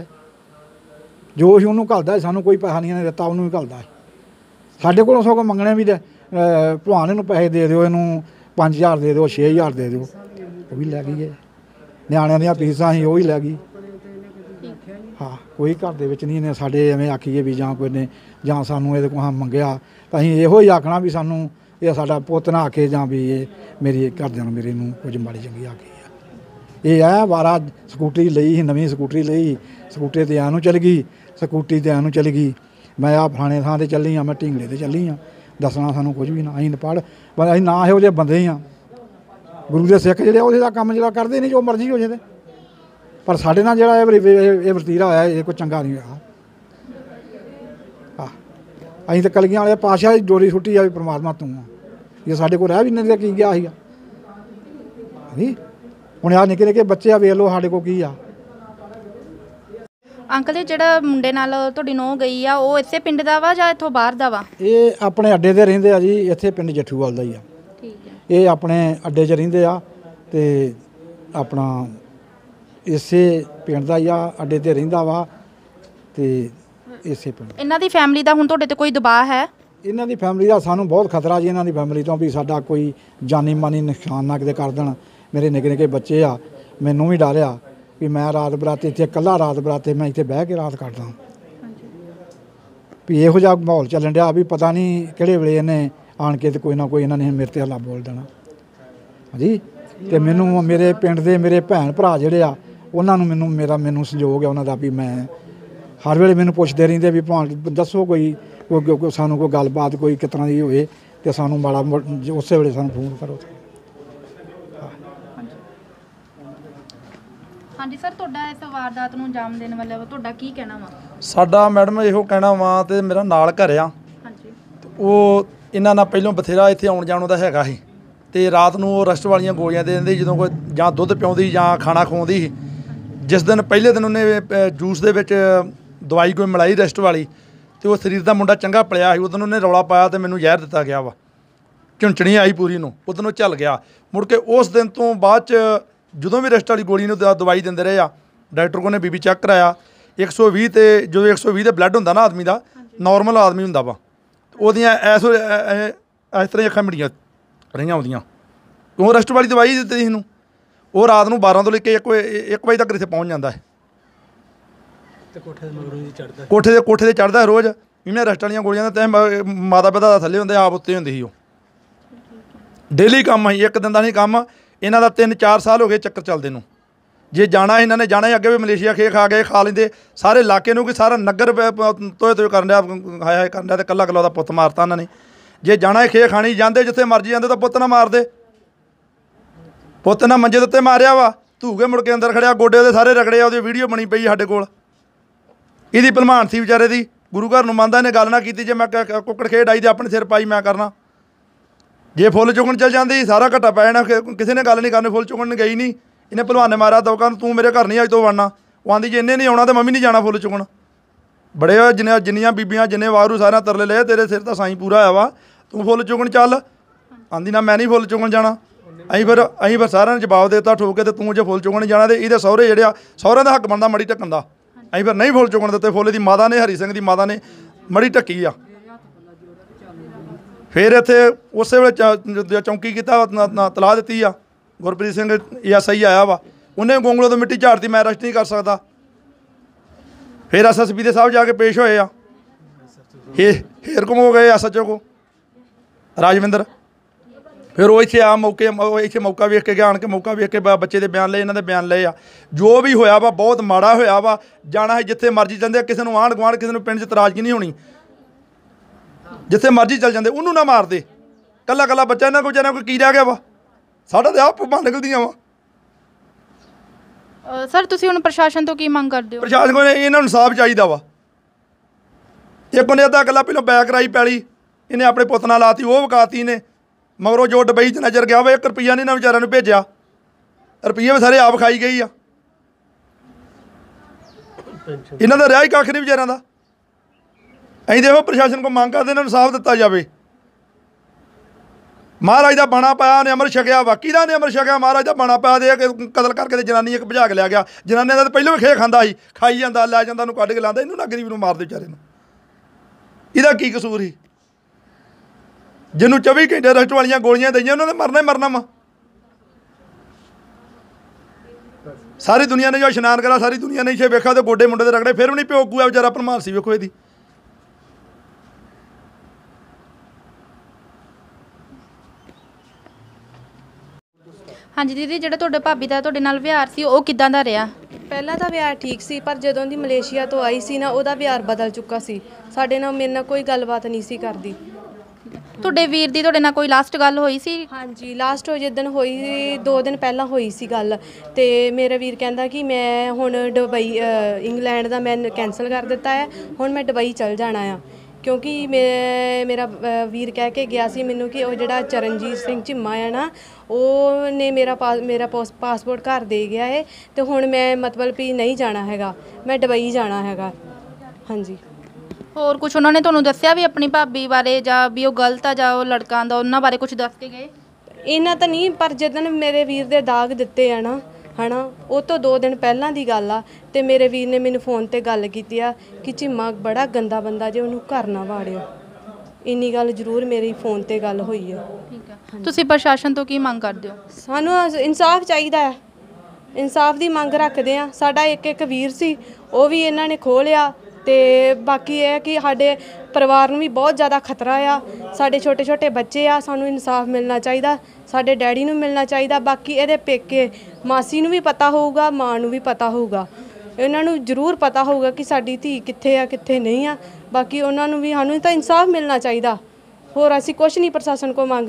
ਜੋ ਅਸੀਂ ਉਹਨੂੰ ਘੱਲਦਾ ਸਾਨੂੰ ਕੋਈ ਪੈਸਾ ਨਹੀਂ ਦਿੱਤਾ, ਉਹਨੂੰ ਵੀ ਘੱਲਦਾ। ਸਾਡੇ ਕੋਲੋਂ ਸਗੋਂ ਮੰਗਣੇ ਵੀ ਭਲਵਾਨ ਇਹਨੂੰ ਪੈਸੇ ਦੇ ਦਿਓ, ਇਹਨੂੰ ਪੰਜ ਹਜ਼ਾਰ ਦੇ ਦਿਓ, ਛੇ ਹਜ਼ਾਰ ਦੇ ਦਿਓ, ਉਹ ਵੀ ਲੈ ਗਈ ਹੈ। ਨਿਆਣਿਆਂ ਦੀਆਂ ਫੀਸਾਂ ਸੀ ਉਹ ਹੀ ਲੈ ਗਈ। ਹਾਂ, ਕੋਈ ਘਰ ਦੇ ਵਿੱਚ ਨਹੀਂ ਇਹਨੇ ਸਾਡੇ ਐਵੇਂ ਆਖੀਏ ਵੀ ਜਾਂ ਕੋਈ ਨੇ ਜਾਂ ਸਾਨੂੰ ਇਹਦੇ ਕੋਲ ਮੰਗਿਆ ਤਾਂ ਅਸੀਂ ਇਹੋ ਹੀ ਆਖਣਾ ਵੀ ਸਾਨੂੰ ਇਹ ਸਾਡਾ ਪੁੱਤ ਨਾ ਆਖੇ ਜਾਂ ਵੀ ਇਹ ਮੇਰੀ ਘਰਦਿਆਂ ਨੂੰ ਮੇਰੇ ਨੂੰ ਕੁਝ ਮਾੜੀ ਚੰਗੀ ਆਖੀ ਆ। ਇਹ ਆ ਵਾਰਾ ਸਕੂਟਰੀ ਲਈ ਸੀ, ਨਵੀਂ ਸਕੂਟਰੀ ਲਈ, ਸਕੂਟਰੀ 'ਤੇ ਆਉਣ ਨੂੰ ਚੱਲ ਗਈ, ਸਕੂਟਰੀ 'ਤੇ ਆਉਣ ਨੂੰ ਚੱਲ ਗਈ। ਮੈਂ ਆ ਫਲਾਣੇ ਥਾਂ 'ਤੇ ਚੱਲੀ ਹਾਂ, ਮੈਂ ਢਿੰਗਲੇ 'ਤੇ ਚੱਲੀ ਹਾਂ, ਦੱਸਣਾ ਸਾਨੂੰ ਕੁਝ ਵੀ ਨਾ। ਅਸੀਂ ਪੜ੍ਹ ਪਰ ਅਸੀਂ ਨਾ ਇਹੋ ਜਿਹੇ ਬੰਦੇ ਹੀ ਹਾਂ। ਗੁਰੂ ਦੇ ਸਿੱਖ ਜਿਹੜੇ ਉਹਦੇ ਦਾ ਕੰਮ ਜਿਹੜਾ ਕਰਦੇ ਨਹੀਂ, ਜੋ ਮਰਜ਼ੀ ਹੋ ਜਾਵੇ। ਪਰ ਸਾਡੇ ਨਾਲ ਜਿਹੜਾ ਇਹ ਵਰਤੀਰਾ ਹੋਇਆ ਇਹ ਕੋਈ ਚੰਗਾ ਨਹੀਂ ਹੋਇਆ। ਹਾਂ, ਅਸੀਂ ਤਾਂ ਕਲਗੀਆਂ ਵਾਲੇ ਪਾਤਸ਼ਾਹ ਦੀ ਡੋਰੀ ਸੁੱਟੀ ਆ ਵੀ ਪਰਮਾਤਮਾ ਤੂੰ ਆ। ਜੇ ਸਾਡੇ ਕੋਲ ਰਹਿ ਵੀ ਨਹੀਂ ਕੀ ਗਿਆ ਸੀਗਾ ਨਹੀਂ। ਹੁਣ ਆ ਨਿੱਕੇ ਨਿੱਕੇ ਬੱਚੇ ਆ, ਵੇਖ ਲਓ ਸਾਡੇ ਕੋਲ ਕੀ ਆ। ਅੰਕਲ ਜੀ, ਜਿਹੜਾ ਮੁੰਡੇ ਨਾਲ ਤੁਹਾਡੀ ਨੂੰਹ ਗਈ ਆ ਉਹ ਇਸੇ ਪਿੰਡ ਦਾ ਵਾ ਜਾਂ ਇੱਥੋਂ ਬਾਹਰ ਦਾ ਵਾ? ਇਹ ਆਪਣੇ ਅੱਡੇ 'ਤੇ ਰਹਿੰਦੇ ਆ ਜੀ, ਇੱਥੇ ਪਿੰਡ ਜੱਠੂਵਾਲ ਦਾ ਹੀ ਆ। ਠੀਕ ਹੈ। ਇਹ ਆਪਣੇ ਅੱਡੇ 'ਚ ਰਹਿੰਦੇ ਆ ਤੇ ਆਪਣਾ ਇਸੇ ਪਿੰਡ ਦਾ ਹੀ ਆ, ਅੱਡੇ 'ਤੇ ਰਹਿੰਦਾ ਵਾ ਤੇ ਇਸੇ ਪਿੰਡ। ਇਹਨਾਂ ਦੀ ਫੈਮਿਲੀ ਦਾ ਹੁਣ ਤੁਹਾਡੇ 'ਤੇ ਕੋਈ ਦਬਾਅ ਹੈ? ਇਹਨਾਂ ਦੀ ਫੈਮਿਲੀ ਦਾ ਸਾਨੂੰ ਬਹੁਤ ਖਤਰਾ ਜੀ, ਇਹਨਾਂ ਦੀ ਫੈਮਿਲੀ ਤੋਂ ਵੀ ਸਾਡਾ ਕੋਈ ਜਾਨੀ ਮਾਨੀ ਨੁਕਸਾਨ ਨਾ ਕਿਤੇ ਕਰ ਦੇਣ। ਮੇਰੇ ਨਿੱਕੇ ਨਿੱਕੇ ਬੱਚੇ ਆ, ਮੈਨੂੰ ਵੀ ਡਰ ਆ ਵੀ ਮੈਂ ਰਾਤ ਬਰਾਤੇ ਇੱਥੇ ਇਕੱਲਾ ਰਾਤ ਬਰਾਤੇ ਮੈਂ ਇੱਥੇ ਬਹਿ ਕੇ ਰਾਤ ਕੱਟਦਾ ਵੀ ਇਹੋ ਜਿਹਾ ਮਾਹੌਲ ਚੱਲਣ ਡਿਆ ਵੀ ਪਤਾ ਨਹੀਂ ਕਿਹੜੇ ਵੇਲੇ ਇਹਨੇ ਆਣ ਕੇ ਤੇ ਕੋਈ ਨਾ ਕੋਈ ਇਹਨਾਂ ਨੇ ਮੇਰੇ 'ਤੇ ਹੱਲਾ ਬੋਲ ਦੇਣਾ। ਹਾਂਜੀ, ਤੇ ਮੈਨੂੰ ਮੇਰੇ ਪਿੰਡ ਦੇ ਮੇਰੇ ਭੈਣ ਭਰਾ ਜਿਹੜੇ ਆ ਉਹਨਾਂ ਨੂੰ ਮੈਨੂੰ ਮੇਰਾ ਮੈਨੂੰ ਸੰਯੋਗ ਹੈ ਉਹਨਾਂ ਦਾ ਵੀ ਮੈਂ ਹਰ ਵੇਲੇ ਮੈਨੂੰ ਪੁੱਛਦੇ ਰਹਿੰਦੇ ਵੀ ਭਾਵੇਂ ਦੱਸੋ ਕੋਈ ਕੋਈ ਸਾਨੂੰ ਕੋਈ ਗੱਲਬਾਤ ਕੋਈ ਕਿਸ ਤਰ੍ਹਾਂ ਦੀ ਹੋਵੇ ਤੇ ਸਾਨੂੰ ਮਾੜਾ ਉਸੇ ਵੇਲੇ ਸਾਨੂੰ ਫੋਨ ਕਰੋ। ਹਾਂਜੀ ਸਰ, ਤੁਹਾਡਾ ਇਸ ਵਾਰਦਾਤ ਨੂੰ ਅੰਜਾਮ ਦੇਣ ਵਾਲੇ ਤੁਹਾਡਾ ਕੀ ਕਹਿਣਾ ਵਾ? ਸਾਡਾ ਮੈਡਮ ਇਹੋ ਕਹਿਣਾ ਵਾ, ਤੇ ਮੇਰਾ ਨਾਲ ਘਰ ਆ। ਹਾਂਜੀ। ਉਹ ਇਹਨਾਂ ਨਾਲ ਪਹਿਲਾਂ ਬਥੇਰਾ ਇੱਥੇ ਆਉਣ ਜਾਣ ਦਾ ਹੈਗਾ ਸੀ, ਤੇ ਰਾਤ ਨੂੰ ਉਹ ਰਸਟ ਵਾਲੀਆਂ ਗੋਲੀਆਂ ਦੇ ਦਿੰਦੇ ਜਦੋਂ ਕੋਈ ਜਾਂ ਦੁੱਧ ਪਿਆਉਂਦੀ ਜਾਂ ਖਾਣਾ ਖਵਾਉਂਦੀ ਸੀ। ਜਿਸ ਦਿਨ ਪਹਿਲੇ ਦਿਨ ਉਹਨੇ ਜੂਸ ਦੇ ਵਿੱਚ ਦਵਾਈ ਕੋਈ ਮਿਲਾਈ ਰੈਸਟ ਵਾਲੀ, ਤੇ ਉਹ ਸਰੀਰ ਦਾ ਮੁੰਡਾ ਚੰਗਾ ਪਲਿਆ ਸੀ। ਉਦੋਂ ਉਹਨੇ ਰੌਲਾ ਪਾਇਆ ਤੇ ਮੈਨੂੰ ਜ਼ਹਿਰ ਦਿੱਤਾ ਗਿਆ ਵਾ, ਝੁੰਚਣੀ ਆਈ ਪੂਰੀ ਨੂੰ, ਉਦੋਂ ਉਹ ਚੱਲ ਗਿਆ। ਮੁੜ ਕੇ ਉਸ ਦਿਨ ਤੋਂ ਬਾਅਦ 'ਚ ਜਦੋਂ ਵੀ ਰੈਸਟ ਵਾਲੀ ਗੋਲੀ ਨੂੰ ਦਵਾਈ ਦਿੰਦੇ ਰਹੇ ਆ, ਡਾਕਟਰ ਕੋਲ ਨੇ ਬੀ ਪੀ ਚੈੱਕ ਕਰਾਇਆ ਇੱਕ ਸੌ ਵੀਹ, ਤੇ ਜਦੋਂ ਇੱਕ ਸੌ ਵੀਹ ਦਾ ਬਲੱਡ ਹੁੰਦਾ ਨਾ ਆਦਮੀ ਦਾ, ਨੋਰਮਲ ਆਦਮੀ ਹੁੰਦਾ ਵਾ, ਉਹਦੀਆਂ ਐਸ ਇਸ ਤਰ੍ਹਾਂ ਅੱਖਾਂ ਮਿੜੀਆਂ ਰਹੀਆਂ ਉਹਦੀਆਂ। ਉਹ ਰੈਸਟ ਵਾਲੀ ਦਵਾਈ ਦਿੱਤੀ ਸੀ ਇਹਨੂੰ। ਉਹ ਰਾਤ ਨੂੰ ਬਾਰਾਂ ਤੋਂ ਲੈ ਕੇ ਇੱਕ ਵਜੇ ਇੱਕ ਵਜੇ ਤੱਕ ਇੱਥੇ ਪਹੁੰਚ ਜਾਂਦਾ ਹੈ, ਤੇ ਕੋਠੇ ਦੇ ਮਗਰੋਂ ਹੀ ਚੜ੍ਹਦਾ, ਕੋਠੇ ਦੇ ਕੋਠੇ 'ਤੇ ਚੜ੍ਹਦਾ ਰੋਜ਼। ਇਹਨੇ ਰੈਸਟ ਵਾਲੀਆਂ ਗੋਲੀਆਂ ਦਾ ਤੇ ਮਾਤਾ ਪਿਤਾ ਦਾ ਥੱਲੇ ਹੁੰਦੇ, ਆਪ ਉੱਤੇ ਹੁੰਦੀ ਸੀ। ਉਹ ਡੇਲੀ ਕੰਮ ਸੀ, ਇੱਕ ਦਿਨ ਦਾ ਨਹੀਂ ਕੰਮ। ਇਹਨਾਂ ਦਾ ਤਿੰਨ ਚਾਰ ਸਾਲ ਹੋ ਗਏ ਚੱਕਰ ਚੱਲਦੇ ਨੂੰ। ਜੇ ਜਾਣਾ ਇਹਨਾਂ ਨੇ ਜਾਣਾ ਹੀ, ਅੱਗੇ ਵੀ ਮਲੇਸ਼ੀਆ ਖੇ ਖਾ ਗਏ, ਖਾ ਲੈਂਦੇ ਸਾਰੇ ਇਲਾਕੇ ਨੂੰ, ਕਿ ਸਾਰਾ ਨਗਰ ਤੋਏ ਤੋਏ ਕਰਨ ਡਿਆ, ਹਾਏ ਹਾਏ ਕਰਨ ਡਿਆ, ਤੇ ਕੱਲਾ ਕੱਲਾ ਉਹਦਾ ਪੁੱਤ ਮਾਰਤਾ ਇਹਨਾਂ ਨੇ। ਜੇ ਜਾਣਾ ਹੀ ਖੇ ਖਾਣੀ, ਜਾਂਦੇ ਜਿੱਥੇ ਮਰਜੀ ਜਾਂਦੇ, ਤਾਂ ਪੁੱਤ ਨਾ ਮਾਰਦੇ। ਪੁੱਤ ਨਾ ਮੰਜੇ ਦੇ ਉੱਤੇ ਮਾਰਿਆ ਵਾ, ਧੂਗੇ ਮੁੜ ਕੇ ਅੰਦਰ ਖੜਿਆ, ਗੋਡੇ ਉਹਦੇ ਸਾਰੇ ਰਗੜੇ ਆ, ਉਹਦੀ ਵੀਡੀਓ ਬਣੀ ਪਈ ਸਾਡੇ ਕੋਲ। ਇਹਦੀ ਭਲਮਾਨ ਸੀ ਵਿਚਾਰੇ ਦੀ, ਗੁਰੂ ਘਰ ਨੂੰ ਮੰਨਦਾ, ਇਹਨੇ ਗੱਲ ਨਾ ਕੀਤੀ ਜੇ ਮੈਂ ਕੁੱਕੜ ਖੇਡ ਆਈ ਤੇ ਆਪਣੇ ਸਿਰ ਪਾਈ ਮੈਂ ਕਰਨਾ। ਜੇ ਫੁੱਲ ਚੁਗਣ ਚੱਲ ਜਾਂਦੀ ਸਾਰਾ ਘੱਟਾ ਪੈ ਜਾਣਾ, ਕਿਸੇ ਨੇ ਗੱਲ ਨਹੀਂ ਕਰਨੀ। ਫੁੱਲ ਚੁਗਣ ਗਈ ਨਹੀਂ, ਇਹਨੇ ਭਲਵਾਨ ਨੇ ਮਾਰਿਆ ਦੌਕਾ ਨੂੰ, ਤੂੰ ਮੇਰੇ ਘਰ ਨਹੀਂ ਅੱਜ ਤੋਂ ਵੜਨਾ। ਉਹ ਆਂਦੀ ਜੇ ਇਹਨੇ ਨਹੀਂ ਆਉਣਾ ਤਾਂ ਮੰਮੀ ਨਹੀਂ ਜਾਣਾ ਫੁੱਲ ਚੁਗਣ। ਬੜੇ ਜਿੰਨੇ ਜਿੰਨੀਆਂ ਬੀਬੀਆਂ ਜਿੰਨੇ ਵਾਰੂ ਸਾਰਿਆਂ ਤਰਲੇ ਲਏ, ਤੇਰੇ ਸਿਰ ਤਾਂ ਸਾਈਂ ਪੂਰਾ ਹੋਇਆ ਵਾ, ਤੂੰ ਫੁੱਲ ਚੁਗਣ ਚੱਲ। ਆਂਦੀ ਨਾ ਮੈਂ ਨਹੀਂ ਫੁੱਲ ਚੁਗਣ ਜਾਣਾ। ਅਸੀਂ ਫਿਰ ਅਸੀਂ ਫਿਰ ਸਾਰਿਆਂ ਨੇ ਜਵਾਬ ਦੇ ਦਿੱਤਾ ਠੋਕ ਕੇ, ਤੇ ਤੂੰ ਜੇ ਫੁੱਲ ਚੁਗਣ ਜਾਣਾ ਤੇ ਇਹਦੇ ਸਹੁਰੇ ਜਿਹੜੇ ਆ, ਸਹੁਰਿਆਂ ਦਾ ਹੱਕ ਬਣਦਾ ਮੜੀ ਢੱਕਣ ਦਾ। ਅਸੀਂ ਫਿਰ ਨਹੀਂ ਫੁੱਲ ਚੁਗਣ ਦਿੱਤੇ। ਫੁੱਲ ਦੀ ਮਾਤਾ ਨੇ, ਹਰੀ ਸਿੰਘ ਦੀ ਮਾਤਾ ਨੇ ਮੜੀ ਢੱਕੀ ਆ। ਫਿਰ ਇੱਥੇ ਉਸੇ ਵੇਲੇ ਚੌਂਕੀ ਕੀਤਾ, ਤਲਾਹ ਦਿੱਤੀ ਆ। ਗੁਰਪ੍ਰੀਤ ਸਿੰਘ ਐਸ ਆਈ ਆਇਆ ਵਾ, ਉਹਨੇ ਗੋਂਗਲੋਂ ਤੋਂ ਮਿੱਟੀ ਝਾੜਤੀ, ਮੈਂ ਅਰੈਸਟ ਨਹੀਂ ਕਰ ਸਕਦਾ। ਫਿਰ ਐਸ ਐਸ ਪੀ ਦੇ ਸਾਹਿਬ ਜਾ ਕੇ ਪੇਸ਼ ਹੋਏ ਆ, ਹੇ ਹੇਰ ਘੁੰਮ ਹੋ ਗਏ ਐਸ ਐਚ ਓ ਕੋ ਰਾਜਵਿੰਦਰ। ਫਿਰ ਉਹ ਇੱਥੇ ਆ ਮੌਕੇ ਇੱਥੇ ਮੌਕਾ ਵੇਖ ਕੇ ਗਿਆ, ਆਣ ਕੇ ਮੌਕਾ ਵੇਖ ਕੇ ਬੱਚੇ ਦੇ ਬਿਆਨ ਲਏ, ਇਹਨਾਂ ਦੇ ਬਿਆਨ ਲਏ ਆ। ਜੋ ਵੀ ਹੋਇਆ ਵਾ ਬਹੁਤ ਮਾੜਾ ਹੋਇਆ ਵਾ। ਜਾਣਾ ਹੈ ਜਿੱਥੇ ਮਰਜ਼ੀ ਜਾਂਦੇ, ਕਿਸੇ ਨੂੰ ਆਂਢ ਗੁਆਂਢ, ਕਿਸੇ ਨੂੰ ਪਿੰਡ 'ਚ ਤਰਾਜ਼ਗੀ ਨਹੀਂ ਹੋਣੀ। ਜਿੱਥੇ ਮਰਜ਼ੀ ਚੱਲ ਜਾਂਦੇ, ਉਹਨੂੰ ਨਾ ਮਾਰਦੇ। ਕੱਲਾ ਕੱਲਾ ਬੱਚਾ ਇਹਨਾਂ ਕੋਲ ਵਿਚਾਰਿਆਂ ਕੋਲ ਕੀ ਰਹਿ ਗਿਆ ਵਾ? ਸਾਡਾ ਤਾਂ ਆਪ ਭੁੱਬਾਂ ਨਿਕਲਦੀਆਂ ਵਾ। ਸਰ, ਤੁਸੀਂ ਹੁਣ ਪ੍ਰਸ਼ਾਸਨ ਤੋਂ ਕੀ ਮੰਗ ਕਰਦੇ ਹੋ? ਪ੍ਰਸ਼ਾਸਨ ਕੋਲ ਇਹਨਾਂ ਨੂੰ ਇਨਸਾਫ ਚਾਹੀਦਾ ਵਾ। ਇੱਕ ਉਹਨੇ ਅੱਧਾ ਇਕੱਲਾ ਪਹਿਲਾਂ ਬੈਕ ਕਰਾਈ ਪੈਲੀ, ਇਹਨੇ ਆਪਣੇ ਪੁੱਤ ਨਾਲ ਲਾਤੀ, ਉਹ ਵਿਕਾਤੀ ਨੇ। ਮਗਰੋਂ ਜੋ ਡਬਈ 'ਚ ਨਜ਼ਰ ਗਿਆ ਵਾ, ਇੱਕ ਰੁਪਈਆ ਨਹੀਂ ਇਹਨਾਂ ਵਿਚਾਰਿਆਂ ਨੂੰ ਭੇਜਿਆ। ਰੁਪਈਏ ਵੀ ਸਾਰੇ ਆਪ ਖਾਈ ਗਈ ਆ। ਇਹਨਾਂ ਦਾ ਰਿਹਾ ਹੀ ਕੱਖ ਨਹੀਂ ਵਿਚਾਰਿਆਂ ਦਾ। ਅਸੀਂ ਦੇਖੋ ਪ੍ਰਸ਼ਾਸਨ ਕੋਲ ਮੰਗ ਕਰਦੇ, ਇਹਨਾਂ ਨੂੰ ਇਨਸਾਫ ਦਿੱਤਾ ਜਾਵੇ। ਮਹਾਰਾਜ ਦਾ ਬਾਣਾ ਪਾਇਆ, ਉਹਨੇ ਅੰਮ੍ਰਿਤ ਛਕਿਆ, ਬਾਕੀ ਦਾ ਨੇ ਅੰਮ੍ਰਿਤ ਛਕਿਆ। ਮਹਾਰਾਜ ਦਾ ਬਾਣਾ ਪਾਇਆ ਦੇ ਕੇ ਕਤਲ ਕਰਕੇ ਤੇ ਜਨਾਨੀ ਇੱਕ ਭਜਾ ਕੇ ਲਿਆ ਗਿਆ। ਜਨਾਨੀ ਦਾ ਤਾਂ ਪਹਿਲਾਂ ਵੀ ਖੇ ਖਾਂਦਾ ਸੀ, ਖਾਈ ਜਾਂਦਾ, ਲੈ ਜਾਂਦਾ, ਉਹਨੂੰ ਕੱਢ ਕੇ ਲਾਉਂਦਾ। ਇਹਨੂੰ ਨਾ ਗਰੀਬ ਨੂੰ ਮਾਰਦੇ ਵਿਚਾਰੇ ਨੂੰ। ਇਹਦਾ ਕੀ ਕਸੂਰ ਸੀ? ਜਿਹਨੂੰ ਚੌਵੀ ਘੰਟੇ ਰੈਸਟ ਵਾਲੀਆਂ ਗੋਲੀਆਂ ਦਈਆਂ, ਉਹਨਾਂ ਨੇ ਮਰਨਾ ਹੀ ਮਰਨਾ ਵਾ। ਸਾਰੀ ਦੁਨੀਆ ਨੇ ਜੋ ਇਸ਼ਨਾਨ ਕਰਾ, ਸਾਰੀ ਦੁਨੀਆ ਨੇ ਇੱਥੇ ਵੇਖਿਆ ਤੇ ਗੋਡੇ ਮੁੰਡੇ ਦੇ ਰਗੜੇ, ਫਿਰ ਵੀ ਨਹੀਂ ਪਿਓ ਕੂਆ ਵਿਚਾਰਾ ਭਲਮਾਨ ਸੀ। ਵੇਖੋ ਇਹਦੀ। ਹਾਂਜੀ ਦੀਦੀ, ਜਿਹੜਾ ਤੁਹਾਡੇ ਭਾਬੀ ਦਾ ਤੁਹਾਡੇ ਨਾਲ ਵਿਹਾਰ ਸੀ, ਉਹ ਕਿੱਦਾਂ ਦਾ ਰਿਹਾ? ਪਹਿਲਾਂ ਤਾਂ ਵਿਹਾਰ ਠੀਕ ਸੀ, ਪਰ ਜਦੋਂ ਦੀ ਮਲੇਸ਼ੀਆ ਤੋਂ ਆਈ ਸੀ ਨਾ, ਉਹਦਾ ਵਿਹਾਰ ਬਦਲ ਚੁੱਕਾ ਸੀ। ਸਾਡੇ ਨਾਲ ਮੇਰੇ ਨਾਲ ਕੋਈ ਗੱਲਬਾਤ ਨਹੀਂ ਸੀ ਕਰਦੀ। ਤੁਹਾਡੇ ਵੀਰ ਦੀ ਤੁਹਾਡੇ ਨਾਲ ਕੋਈ ਲਾਸਟ ਗੱਲ ਹੋਈ ਸੀ? ਹਾਂਜੀ, ਲਾਸਟ ਹੋ ਜਿੱਦਣ ਹੋਈ, ਦੋ ਦਿਨ ਪਹਿਲਾਂ ਹੋਈ ਸੀ ਗੱਲ। ਤੇ ਮੇਰਾ ਵੀਰ ਕਹਿੰਦਾ ਕਿ ਮੈਂ ਹੁਣ ਦੁਬਈ ਇੰਗਲੈਂਡ ਦਾ ਮੈਂ ਕੈਂਸਲ ਕਰ ਦਿੱਤਾ ਹੈ, ਹੁਣ ਮੈਂ ਦੁਬਈ ਚਲ ਜਾਣਾ ਆ। ਕਿਉਂਕਿ ਮੇ ਮੇਰਾ ਵੀਰ ਕਹਿ ਕੇ ਗਿਆ ਸੀ ਮੈਨੂੰ ਕਿ ਉਹ ਜਿਹੜਾ ਚਰਨਜੀਤ ਸਿੰਘ ਝਿੰਮਾ ਹੈ ਨਾ, ਉਹਨੇ ਮੇਰਾ ਪਾ ਮੇਰਾ ਪਾਸਪੋਰਟ ਘਰ ਦੇ ਗਿਆ ਹੈ, ਅਤੇ ਹੁਣ ਮੈਂ ਮਤਲਬ ਵੀ ਨਹੀਂ ਜਾਣਾ ਹੈਗਾ, ਮੈਂ ਦੁਬਈ ਜਾਣਾ ਹੈਗਾ। ਹਾਂਜੀ। ਹੋਰ ਕੁਝ ਉਹਨਾਂ ਨੇ ਤੁਹਾਨੂੰ ਦੱਸਿਆ ਵੀ ਆਪਣੀ ਭਾਬੀ ਬਾਰੇ, ਜਾਂ ਵੀ ਉਹ ਗਲਤ ਆ ਜਾਂ ਉਹ ਲੜਕਾ ਆਉਂਦਾ, ਉਹਨਾਂ ਬਾਰੇ ਕੁਝ ਦੱਸ ਕੇ ਗਏ? ਇਹਨਾਂ ਤਾਂ ਨਹੀਂ, ਪਰ ਜਦੋਂ ਮੇਰੇ ਵੀਰ ਦੇ ਦਾਗ ਦਿੱਤੇ ਆ ਨਾ, ਹੈ ਨਾ, ਉਹ ਤੋਂ ਦੋ ਦਿਨ ਪਹਿਲਾਂ ਦੀ ਗੱਲ ਆ। ਅਤੇ ਮੇਰੇ ਵੀਰ ਨੇ ਮੈਨੂੰ ਫੋਨ 'ਤੇ ਗੱਲ ਕੀਤੀ ਆ ਕਿ ਝਿੰਮਾ ਬੜਾ ਗੰਦਾ ਬੰਦਾ, ਜੇ ਉਹਨੂੰ ਘਰ ਨਾ ਵਾੜਿਓ। ਇੰਨੀ ਗੱਲ ਜ਼ਰੂਰ ਮੇਰੀ ਫੋਨ 'ਤੇ ਗੱਲ ਹੋਈ ਆ। ਠੀਕ ਹੈ। ਤੁਸੀਂ ਪ੍ਰਸ਼ਾਸਨ ਤੋਂ ਕੀ ਮੰਗ ਕਰਦੇ ਹੋ? ਸਾਨੂੰ ਇਨਸਾਫ ਚਾਹੀਦਾ ਹੈ, ਇਨਸਾਫ ਦੀ ਮੰਗ ਰੱਖਦੇ ਹਾਂ। ਸਾਡਾ ਇੱਕ ਇੱਕ ਵੀਰ ਸੀ, ਉਹ ਵੀ ਇਹਨਾਂ ਨੇ ਖੋਹ ਲਿਆ। ਅਤੇ ਬਾਕੀ ਇਹ ਕਿ ਸਾਡੇ ਪਰਿਵਾਰ ਨੂੰ ਵੀ ਬਹੁਤ ਜ਼ਿਆਦਾ ਖਤਰਾ ਆ। ਸਾਡੇ ਛੋਟੇ ਛੋਟੇ ਬੱਚੇ ਆ, ਸਾਨੂੰ ਇਨਸਾਫ ਮਿਲਣਾ ਚਾਹੀਦਾ, ਸਾਡੇ ਡੈਡੀ ਨੂੰ ਮਿਲਣਾ ਚਾਹੀਦਾ। ਬਾਕੀ ਇਹਦੇ ਪੇਕੇ ਮਾਸੀ ਨੂੰ ਵੀ ਪਤਾ ਹੋਊਗਾ, ਮਾਂ ਨੂੰ ਵੀ ਪਤਾ ਹੋਊਗਾ, ਇਹਨਾਂ ਨੂੰ ਜ਼ਰੂਰ ਪਤਾ ਹੋਊਗਾ ਕਿ ਸਾਡੀ ਧੀ ਕਿੱਥੇ ਆ ਕਿੱਥੇ ਨਹੀਂ ਆ। ਬਾਕੀ ਉਹਨਾਂ ਨੂੰ ਵੀ, ਸਾਨੂੰ ਤਾਂ ਇਨਸਾਫ ਮਿਲਣਾ ਚਾਹੀਦਾ। ਹੋਰ ਅਸੀਂ ਕੁਛ ਨਹੀਂ ਪ੍ਰਸ਼ਾਸਨ ਕੋਲ ਮੰਗਦੇ,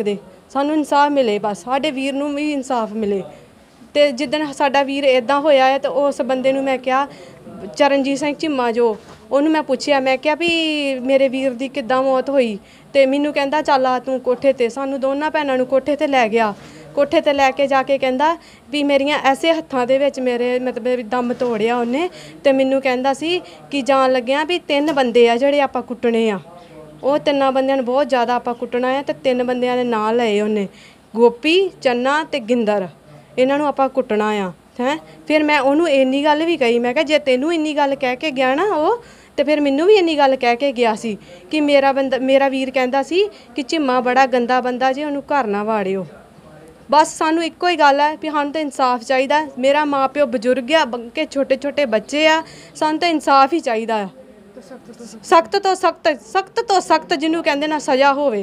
ਸਾਨੂੰ ਇਨਸਾਫ ਮਿਲੇ, ਬਸ ਸਾਡੇ ਵੀਰ ਨੂੰ ਵੀ ਇਨਸਾਫ ਮਿਲੇ। ਤੇ ਜਿੱਦਣ ਸਾਡਾ ਵੀਰ ਇਦਾਂ ਹੋਇਆ ਹੈ ਤੇ ਉਸ ਬੰਦੇ ਨੂੰ ਮੈਂ ਕਿਹਾ, ਚਰਨਜੀਤ ਸਿੰਘ ਚੀਮਾ ਜੋ, ਉਹਨੂੰ ਮੈਂ ਪੁੱਛਿਆ, ਮੈਂ ਕਿਹਾ ਵੀ ਮੇਰੇ ਵੀਰ ਦੀ ਕਿੱਦਾਂ ਮੌਤ ਹੋਈ? ਤੇ ਮੈਨੂੰ ਕਹਿੰਦਾ ਚੱਲ ਆ ਤੂੰ ਕੋਠੇ ਤੇ। ਸਾਨੂੰ ਦੋਨਾਂ ਭੈਣਾਂ ਨੂੰ ਕੋਠੇ ਤੇ ਲੈ ਗਿਆ। ਕੋਠੇ ਤੇ ਲੈ ਕੇ ਜਾ ਕੇ ਕਹਿੰਦਾ ਵੀ ਮੇਰੀਆਂ ਐਸੇ ਹੱਥਾਂ ਦੇ ਵਿੱਚ ਮੇਰੇ ਮਤਲਬ ਦਮ ਤੋੜਿਆ ਉਹਨੇ। ਤੇ ਮੈਨੂੰ ਕਹਿੰਦਾ ਸੀ ਕਿ ਜਾਣ ਲੱਗਿਆ ਵੀ ਤਿੰਨ ਬੰਦੇ ਆ ਜਿਹੜੇ ਆਪਾਂ ਕੁੱਟਣੇ ਆ, ਉਹ ਤਿੰਨਾਂ ਬੰਦਿਆਂ ਨੂੰ ਬਹੁਤ ਜ਼ਿਆਦਾ ਆਪਾਂ ਕੁੱਟਣਾ ਆ। ਤੇ ਤਿੰਨ ਬੰਦਿਆਂ ਦੇ ਨਾਂ ਲਏ ਉਹਨੇ, ਗੋਪੀ, ਚੰਨਾ ਤੇ ਗਿੰਦਰ, ਇਹਨਾਂ ਨੂੰ ਆਪਾਂ ਕੁੱਟਣਾ ਆ ਹੈ। ਫਿਰ ਮੈਂ ਉਹਨੂੰ ਇੰਨੀ ਗੱਲ ਵੀ ਕਹੀ, ਮੈਂ ਕਿਹਾ ਜੇ ਤੈਨੂੰ ਇੰਨੀ ਗੱਲ ਕਹਿ ਕੇ ਗਿਆ ਨਾ ਉਹ, ਤੇ ਫਿਰ ਮੈਨੂੰ ਵੀ ਇੰਨੀ ਗੱਲ ਕਹਿ ਕੇ ਗਿਆ ਸੀ ਕਿ ਮੇਰਾ ਬੰਦਾ ਮੇਰਾ ਵੀਰ ਕਹਿੰਦਾ ਸੀ ਕਿ ਝਿੰਮਾ ਬੜਾ ਗੰਦਾ ਬੰਦਾ ਜੇ, ਉਹਨੂੰ ਘਰ ਨਾ ਵਾੜਿਓ। ਬਸ ਸਾਨੂੰ ਇੱਕੋ ਹੀ ਗੱਲ ਹੈ ਵੀ ਸਾਨੂੰ ਤਾਂ ਇਨਸਾਫ ਚਾਹੀਦਾ। ਮੇਰਾ ਮਾਂ ਪਿਓ ਬਜ਼ੁਰਗ ਆ, ਬੰਕੇ ਛੋਟੇ ਛੋਟੇ ਬੱਚੇ ਆ, ਸਾਨੂੰ ਤਾਂ ਇਨਸਾਫ ਹੀ ਚਾਹੀਦਾ ਆ। ਸਖਤ ਤੋਂ ਸਖਤ, ਸਖਤ ਤੋਂ ਸਖਤ ਜਿਹਨੂੰ ਕਹਿੰਦੇ ਨਾ ਸਜ਼ਾ ਹੋਵੇ।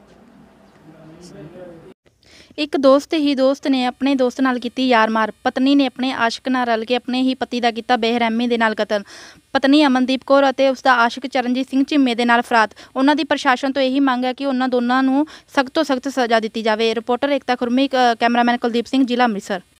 ਇੱਕ ਦੋਸਤ ਹੀ ਦੋਸਤ ਨੇ ਆਪਣੇ ਦੋਸਤ ਨਾਲ ਕੀਤੀ ਯਾਰ ਮਾਰ। ਪਤਨੀ ਨੇ ਆਪਣੇ ਆਸ਼ਿਕ ਨਾਲ ਰਲ ਕੇ ਆਪਣੇ ਹੀ ਪਤੀ ਦਾ ਕੀਤਾ ਬੇਰਹਿਮੀ ਦੇ ਨਾਲ ਕਤਲ। ਪਤਨੀ ਅਮਨਦੀਪ ਕੌਰ ਅਤੇ ਉਸ ਦਾ ਆਸ਼ਿਕ ਚਰਨਜੀਤ ਸਿੰਘ ਚੀਮੇ ਦੇ ਨਾਲ ਫਰਾਤ। ਉਹਨਾਂ ਦੀ ਪ੍ਰਸ਼ਾਸਨ ਤੋਂ ਇਹੀ ਮੰਗ ਹੈ ਕਿ ਉਹਨਾਂ ਦੋਨਾਂ ਨੂੰ ਸਖਤ ਤੋਂ ਸਖਤ ਸਜ਼ਾ ਦਿੱਤੀ ਜਾਵੇ। ਰਿਪੋਰਟਰ ਏਕਤਾ ਖੁਰਮੀ, ਕੈਮਰਾਮੈਨ ਕੁਲਦੀਪ ਸਿੰਘ, ਜ਼ਿਲ੍ਹਾ ਅੰਮ੍ਰਿਤਸਰ।